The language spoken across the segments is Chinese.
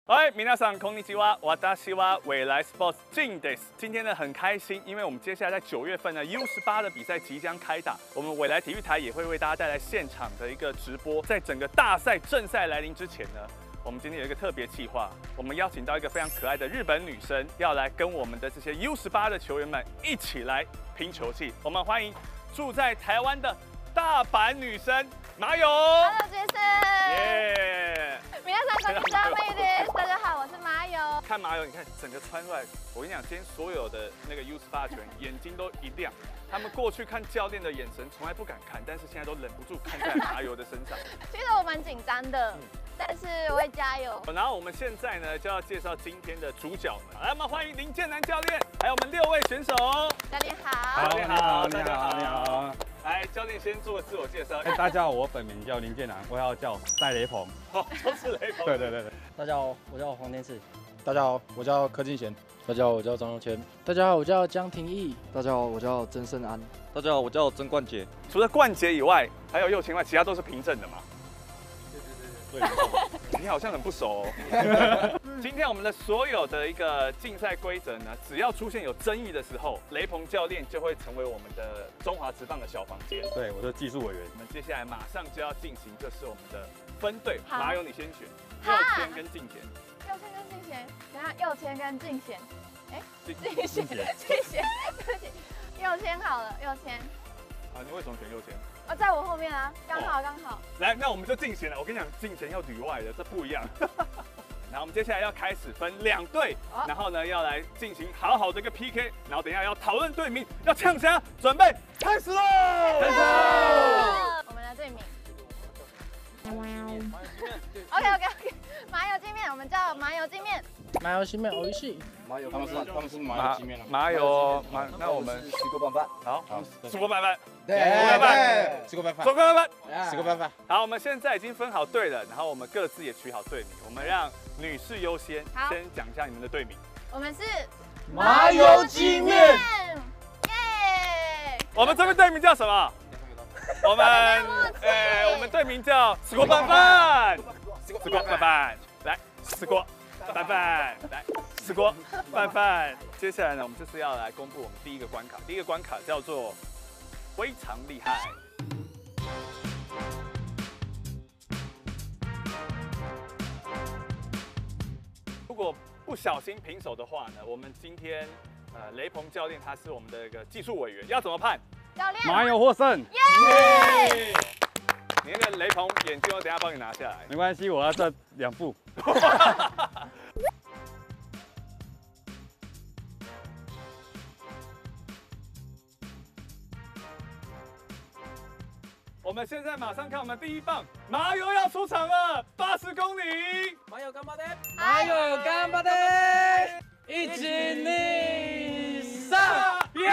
嗨，皆さんこんにちは。私は未来 Sports Jinです。今天呢很开心，因为我们接下来在9月份呢 U18的比赛即将开打，我们未来体育台也会为大家带来现场的一个直播。在整个大赛正赛来临之前呢，我们今天有一个特别企划，我们邀请到一个非常可爱的日本女生，要来跟我们的这些 U18的球员们一起来拼球技。我们欢迎住在台湾的大阪女生麻友。 Hello， 杰森。 耶！ 皆さんこんにちは，妹です。大家好，我是麻友。 看麻友，你看整个穿出来，我跟你讲，今天所有的那个 U18 球员眼睛都一亮，他们过去看教练的眼神从来不敢看，但是现在都忍不住看在麻友的身上。 其实我蛮紧张的，但是我会加油。 然后我们现在呢就要介绍今天的主角们，来，我们欢迎林建南教练，还有我们6位选手。 教练好。 教练好，大家好， 你好。 来，教练先做个自我介绍。 大家好，我本名叫林建南，我要叫戴雷鹏。 好，都是雷鹏。 对。 大家好，我叫黄天赐。 大家好，我叫柯敬贤。 大家好，我叫张佑谦。 大家好，我叫江廷义。 大家好，我叫曾胜安。 大家好，我叫曾冠杰。 除了冠杰以外，还有佑谦以外，其他都是平正的嘛？对。你好像很不熟哦。今天我们的所有的一个竞赛规则呢，只要出现有争议的时候，雷鹏教练就会成为我们的中华职棒的小房间。 对，我是技术委员。 我们接下来马上就要进行，就是我们的分队。麻友你先选，佑谦跟敬贤。 佑谦跟敬贤，等下佑谦跟敬贤，敬贤，对不起，佑谦好了，佑谦。 啊，你为什么选佑谦？ 在我后面啊，刚好。 来，那我们就敬贤了。我跟你讲，敬贤要旅外的，这不一样。然后我们接下来要开始分2队，然后呢要来进行好好的一个 PK， 然后等一下要讨论队名，要呛虾，准备开始喽！开始喽！ 我们的队名。OK， 麻油鸡面，我们叫麻油鸡面。 麻油鸡面，美味しい。 麻油，他们是麻油鸡面了。 麻油，那我们石锅拌饭。 好，石锅拌饭。 对，石锅拌饭。石锅拌饭。 好，我们现在已经分好队了，然后我们各自也取好队名，我们让女士优先，先讲一下你们的队名。 我们是麻油鸡面。 耶！ 我们这边队名叫什么？我们队名叫石锅拌饭。石锅拌饭，来，石锅拌饭，来，石锅拌饭。接下来呢，我们就是要来公布我们第一个关卡。第一个关卡叫做非常厉害。如果不小心平手的话呢，我们今天雷鹏教练他是我们的一个技术委员，要怎么判？ 教练， 麻友获胜。 耶！ 你那个雷鹏眼镜，我等一下帮你拿下来。 没关系，我要这2副。 我们现在马上看我们第一棒，麻友要出场了，80公里。 麻友干巴的， 麻友干巴的，一起逆上。 第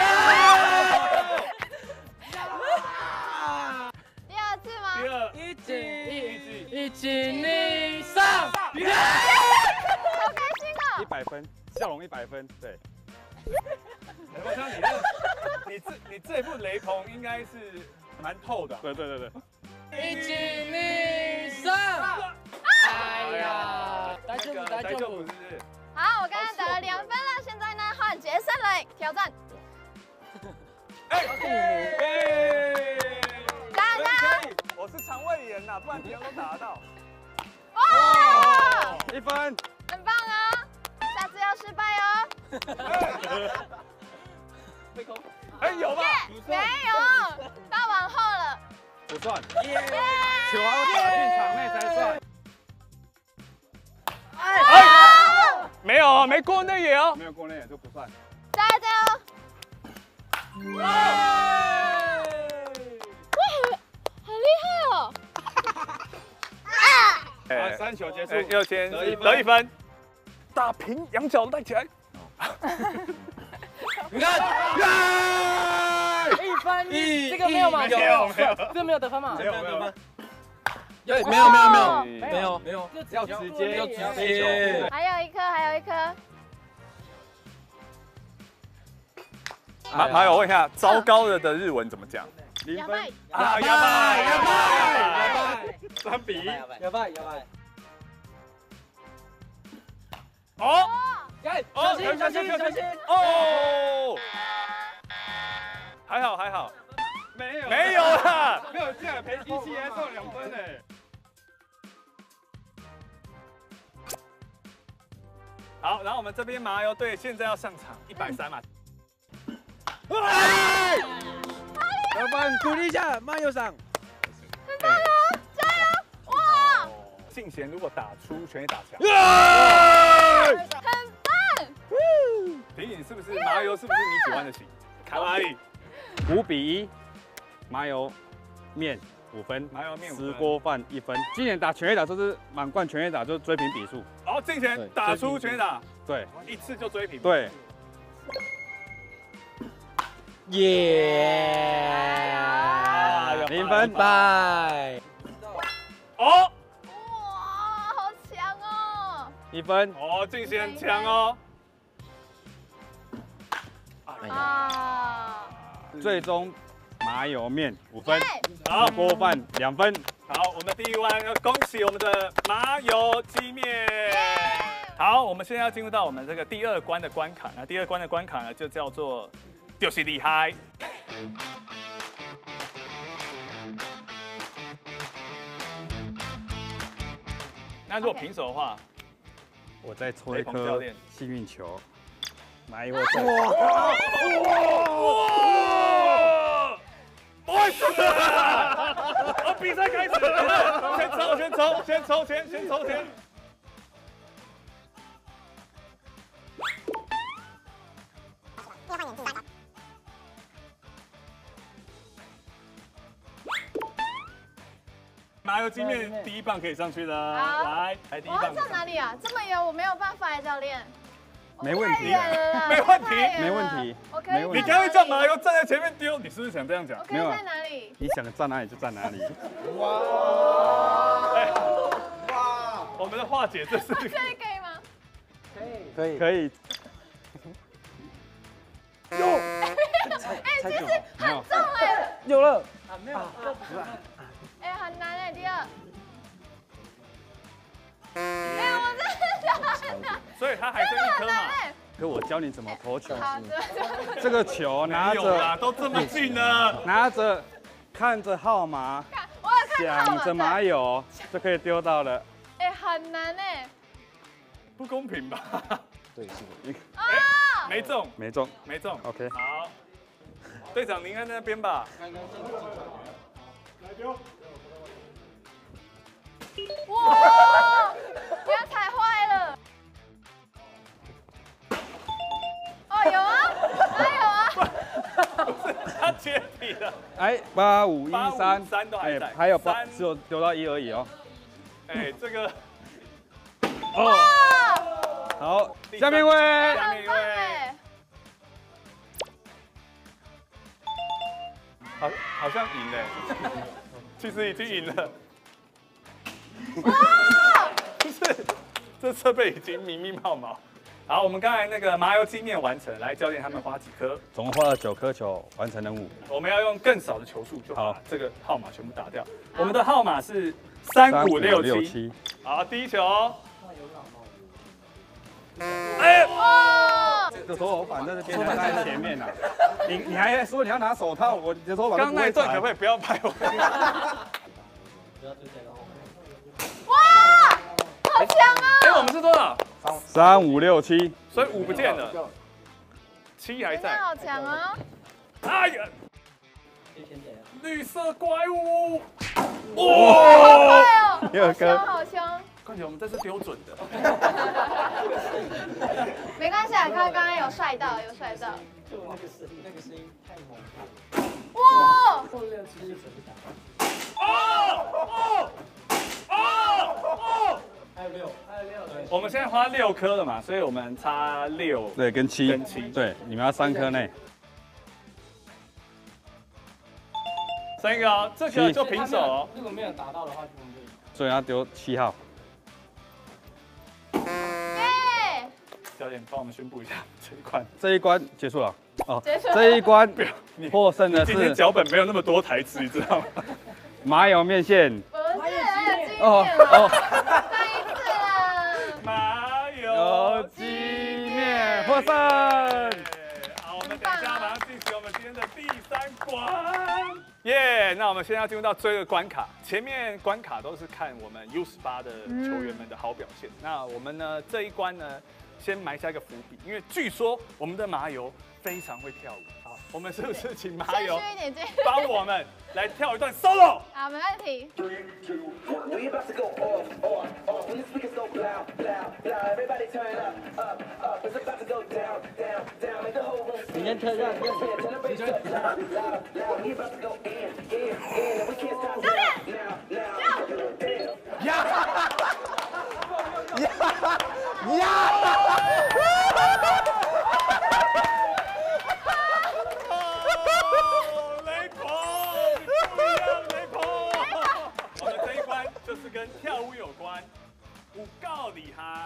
2次吗？ 第二， 一起逆上。 好开心哦 ！100分，笑容100分，对。 我想你这副雷鹏应该是蛮透的。对。 一起逆上。哎呀，大丈夫。 是不是？ 好，我刚刚得了2分了，现在呢换杰森来挑战。加油！ 我是肠胃炎呐，不然别人都打得到。 哇 ！1分， 很棒哦，下次要失败哦。 被攻。有吧？ 没有，到往后了。 不算。球要打进场内才算。 没有，没过内野哦。 没有过内野就不算。 加油！哇，好厉害哦！ 3球结束， 佑谦得1分，打平仰角带起来。 你看，1分，这个没有吗？这个没有得分吗？ 没有得分。 没有， 要直接。 还有一颗。 麻友问一下，糟糕了的日文怎么讲 ？0分。 啊，やばい。3比1。 やばい。 哦， 小心小心小心！ 哦，还好，没有啦， 没有这样赔17还送2分呢。 好，然后我们这边麻油队现在要上场130嘛。 老板鼓励一下，慢悠上。 很棒哦，加油！哇， 敬贤如果打出全垒打墙， 很棒！ 婷颖是不是麻油？是不是你喜欢的型？卡哇伊 5比1，麻油面5分， 麻油面5分， 石锅饭1分。今年打全垒打就是满贯全垒打，就是追平比数。 好，敬贤打出全垒打， 对， 一次就追平。 对。 耶 0分， 拜。 哦， 哇，好强哦！ 1分。 哦，敬贤强哦。 啊， 最终麻油面5分， 好石锅饭2分。 好，我们第一关要恭喜我们的麻油鸡面。好，我们现在要进入到我们这个第2关的关卡。那第2关的关卡呢，就叫做就是厉害。那如果平手的话， 我再抽一雷鹏教颗练幸运球，麻油哇！不会死啊！比赛开始了，先抽签。麻油鸡面第1棒可以上去了，来第1 我要棒。 上哪里啊？这么远，我没有办法，教练。 没问题， 没问题， 没问题。 我可以。 你刚才叫麻油站在前面丢，你是不是想这样讲？ 我可以在哪里？ 你想站哪里就站哪里。 哇！ 我们的化解这是可以吗？ 可以。 可以。 哎，其实很重哎。 有了。 没有。哎，很难哎，第2。哎，我真的。 所以它还剩1颗嘛。 可我教你怎么投球。 好的。 这个球拿着， 都这么近了， 拿着，看着号码，想着麻油就可以丢到了。 哎，很难哎。 不公平吧？ 对，是的。 啊！ 没中。 没中。OK。 好，队长您在那边吧。来丢。 哇！不要踩坏了。哦，有啊，哪有啊？ 不是，他接底了。 哎，8513， 3都还在， 还有8，只有丢到1而已哦。 哎，这个。 哦。好，下面一位。 下面一位。好像赢了，其实已经赢了。不是，这设备已经密密麻麻。好，我们刚才那个麻油鸡面完成，来教练他们花几颗？ 总共花了9颗球，完成任务。 我们要用更少的球数就把这个号码全部打掉。我们的号码是3567。好，第1球。哎， 哇！ 这手反在这边，还在前面呢。你还说你要拿手套，我的手法刚那一段可不可以不要拍我？ 哇，好强啊！ 哎，我们是多少 ？3567。 所以5不见了，7还在。 好强啊！ 哎呀！绿色怪物！ 哇！ 第2颗。 好凶！ 快点，我们这次丢准的。 没关系啊，刚刚有帅到，有帅到。 那个声音太猛了。 哇！ 还有6。 我们现在花6颗了嘛，所以我们差6。 对，跟7。 跟7。 对，你们要3颗内。 3个哦，这个就平手哦。 如果没有打到的话，就我们就赢。 所以要丢7号。 耶！ 教练帮我们宣布一下这一关。 这一关结束了。哦， 结束了。 这一关获胜的今天是脚本没有那么多台词，你知道吗？ 麻油面线。 不是，还有经验哦了。再一次了。 麻油鸡面获胜。 好，我们等一下马上进行我们今天的第3关。耶！那我们现在要进入到最后一个关卡，前面关卡都是看我们 U18的球员们的好表现。那我们呢这一关呢，先埋下一个伏笔，因为据说我们的麻油非常会跳舞。好，我们是不是请麻油帮我们来跳一段 solo？ 好，没问题。 你先跳一下， 就是跟跳舞有关，舞够厉害。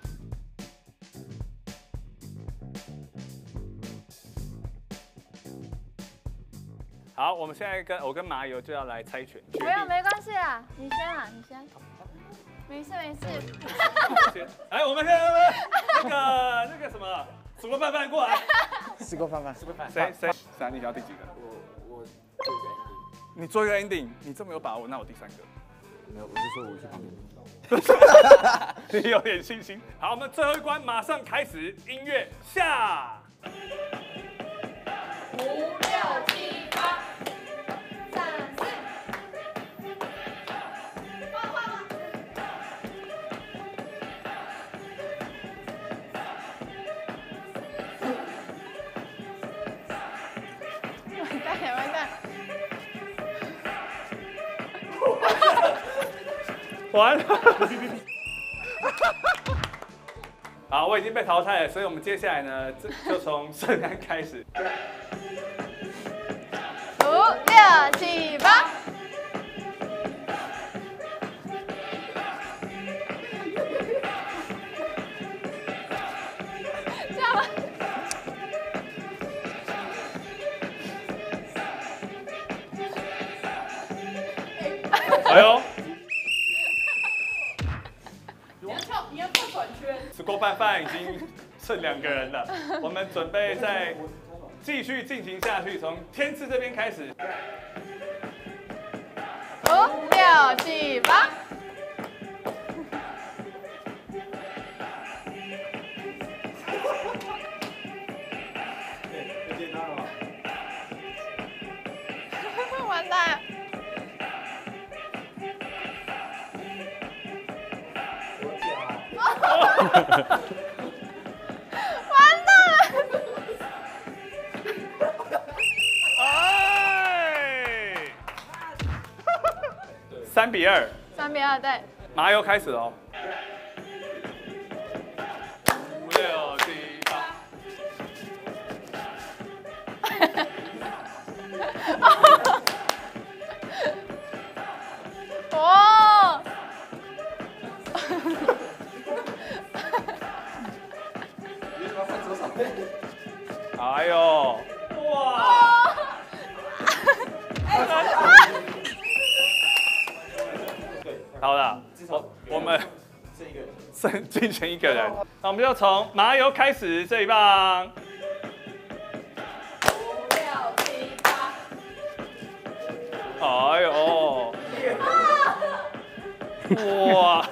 好，我们现在我跟麻油就要来猜拳。 没关系啦，你先啦，你先。没事。 哎，我们现在那个什么，石锅饭饭过来。 石锅饭饭。 谁？你要第几个？ 我做一个 ending。 你做一个 ending， 你这么有把握，那我第3个。 没有，我是说我去旁边。你有点信心。好，我们最后一关马上开始，音乐下。5、6、7、8、3、4。完蛋！完了！好，我已经被淘汰了，所以我们接下来呢，就从盛安开始。 5、6、7、8。这样吗？ 哎呦！你要跳转圈。石锅拌饭已经剩2个人了，我们准备再继续进行下去，从天赐这边开始。 5、6、7、8。完蛋！完蛋了 ！3比2。 3比2，对。 麻油开始哦。5、6、7、8。 哦！ 哎呦！哇！好了，我们剩进前1个人，那我们就从麻油开始这一棒。5、6、7、8。哎呦！哇！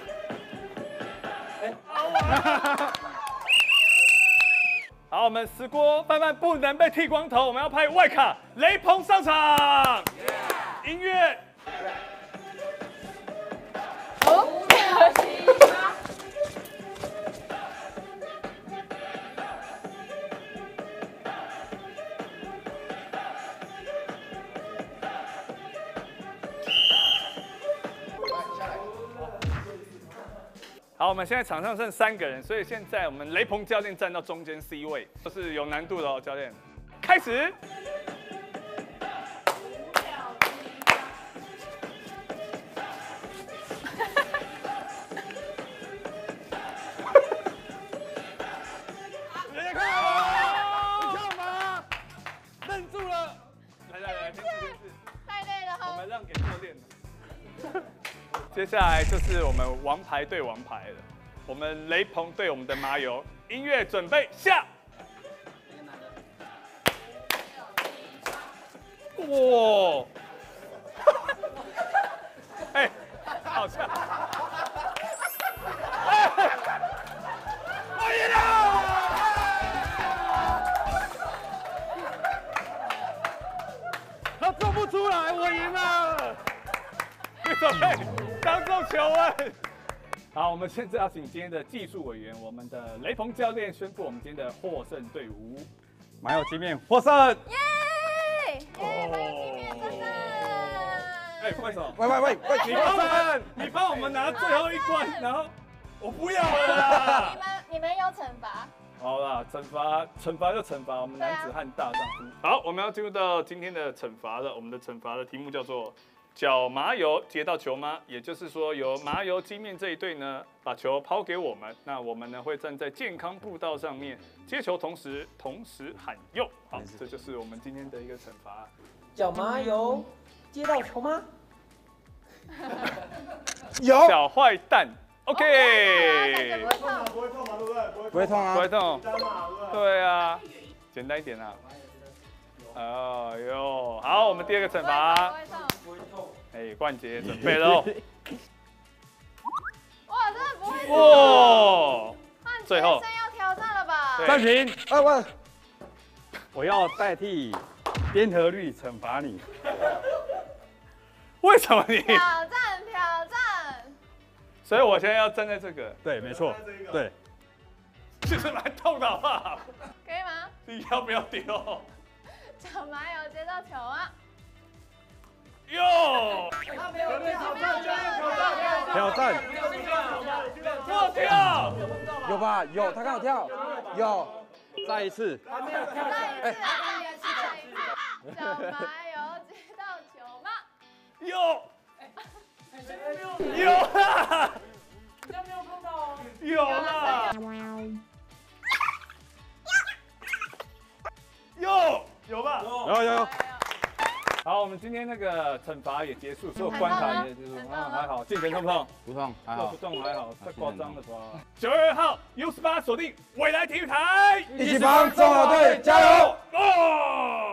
好，我们石锅拌饭不能被剃光头，我们要拍外卡，雷鹏上场。音乐。 5、6、7、8。 好，我们现在场上剩3个人，所以现在我们雷鹏教练站到中间 C 位，这是有难度的哦，教练。开始。人家看到你干嘛？愣住了。来，天赐。 太累了哈。 我们让给教练。接下来就是我们王牌对王牌了。 我们雷鹏对我们的麻油，音乐准备下。哇！哎，好像。我赢了！ 他做不出来，我赢了。 准备当众求问。好，我们现在要请今天的技术委员，我们的雷鹏教练宣布我们今天的获胜队伍。 麻油鸡面获胜！ 耶！麻油鸡面获胜！ 哎，为什么？ 喂， 你帮我们拿最后一关，然后我不要了啦。 你们有惩罚。 好啦，惩罚就惩罚，我们男子汉大丈夫。好，我们要进入到今天的惩罚了。我们的惩罚的题目叫做搅麻油接到球吗？也就是说，由麻油鸡面这一队呢，把球抛给我们，那我们呢会站在健康步道上面接球，同时喊用。好，这就是我们今天的一个惩罚。 搅麻油接到球吗？ 有。 小坏蛋 ，OK。 不会痛嘛，对不对？不会痛啊。 不会痛。对啊，简单一点啊。哦哟，好，我们第二个惩罚。哎，冠杰准备喽！ 哇，真的不会。 哇！最后要挑战了吧？ 暂停。 我我要代替颠和律惩罚你。 为什么你？ 挑战。 所以我现在要站在这个。 对，没错。对。 其实蛮痛的，好不好？ 可以吗？ 你要不要丢？ 搅麻油接到球啊！ 哟！ 挑战！ 我跳！ 有吧？有，他刚好跳。有。 再一次。 再一次。搅麻油接到球吗？ 有。有啦！ 你没有碰到哦。 有啦！有吧？ 有。 好，我们今天那个惩罚也结束，所有关卡也结束，还好。进程痛不痛？ 不痛，还好。 不痛还好，太夸张了吧？9月2号 U18锁定未来体育台， 一起帮中华队加油！ 哦。